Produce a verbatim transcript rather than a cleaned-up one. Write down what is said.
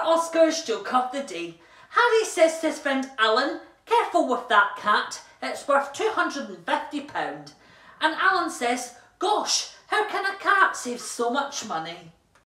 Oscar's joke of the day. Harry says to his friend Alan, "Careful with that cat, it's worth two hundred and fifty pounds. And Alan says, "Gosh, how can a cat save so much money?"